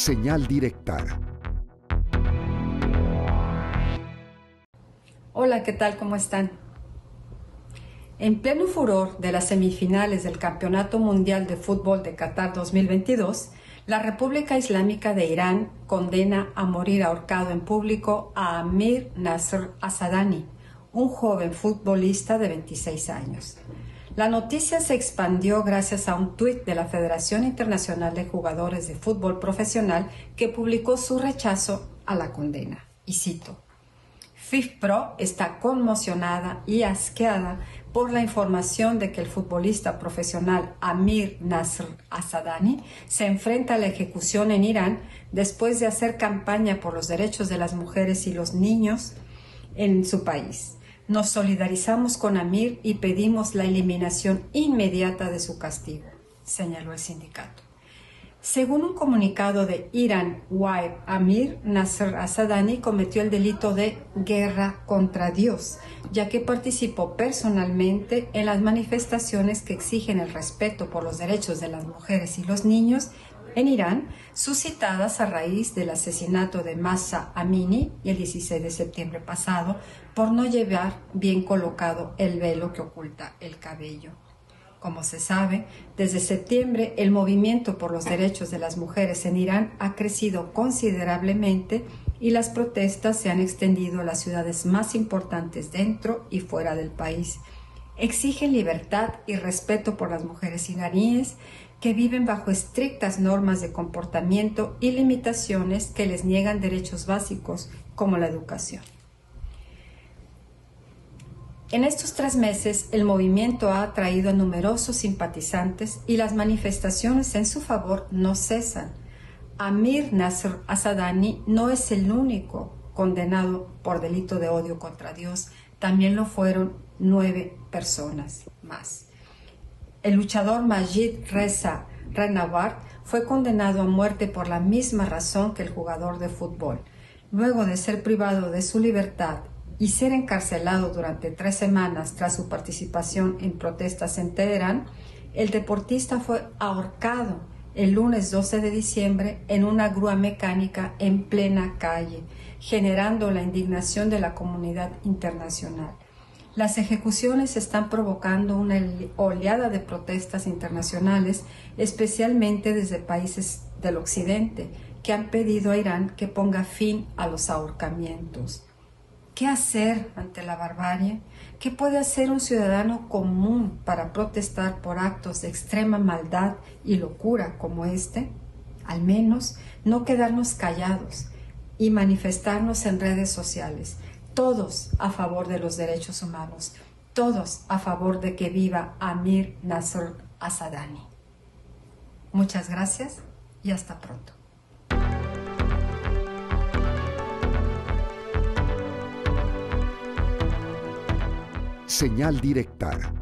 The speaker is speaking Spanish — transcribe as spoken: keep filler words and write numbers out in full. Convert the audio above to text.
Señal directa. Hola, ¿qué tal? ¿Cómo están? En pleno furor de las semifinales del Campeonato Mundial de Fútbol de Qatar dos mil veintidós, la República Islámica de Irán condena a morir ahorcado en público a Amir Nasr Asadani, un joven futbolista de veintiséis años. La noticia se expandió gracias a un tuit de la Federación Internacional de Jugadores de Fútbol Profesional que publicó su rechazo a la condena. Y cito: FIFPro está conmocionada y asqueada por la información de que el futbolista profesional Amir Nasr Asadani se enfrenta a la ejecución en Irán después de hacer campaña por los derechos de las mujeres y los niños en su país. Nos solidarizamos con Amir y pedimos la eliminación inmediata de su castigo, señaló el sindicato. Según un comunicado de Iran Wire, Amir Nasr Asadani cometió el delito de guerra contra Dios, ya que participó personalmente en las manifestaciones que exigen el respeto por los derechos de las mujeres y los niños en Irán, suscitadas a raíz del asesinato de Mahsa Amini el dieciséis de septiembre pasado por no llevar bien colocado el velo que oculta el cabello. Como se sabe, desde septiembre el movimiento por los derechos de las mujeres en Irán ha crecido considerablemente y las protestas se han extendido a las ciudades más importantes dentro y fuera del país. Exigen libertad y respeto por las mujeres iraníes que viven bajo estrictas normas de comportamiento y limitaciones que les niegan derechos básicos como la educación. En estos tres meses, el movimiento ha atraído a numerosos simpatizantes y las manifestaciones en su favor no cesan. Amir Nasr Asadani no es el único condenado por delito de odio contra Dios, también lo fueron nueve personas más. El luchador Majid Reza Renaward fue condenado a muerte por la misma razón que el jugador de fútbol. Luego de ser privado de su libertad y ser encarcelado durante tres semanas tras su participación en protestas en Teherán, el deportista fue ahorcado el lunes doce de diciembre en una grúa mecánica en plena calle, generando la indignación de la comunidad internacional. Las ejecuciones están provocando una oleada de protestas internacionales, especialmente desde países del occidente, que han pedido a Irán que ponga fin a los ahorcamientos. ¿Qué hacer ante la barbarie? ¿Qué puede hacer un ciudadano común para protestar por actos de extrema maldad y locura como este? Al menos no quedarnos callados y manifestarnos en redes sociales. Todos a favor de los derechos humanos, todos a favor de que viva Amir Nasr Asadani. Muchas gracias y hasta pronto. Señal directa.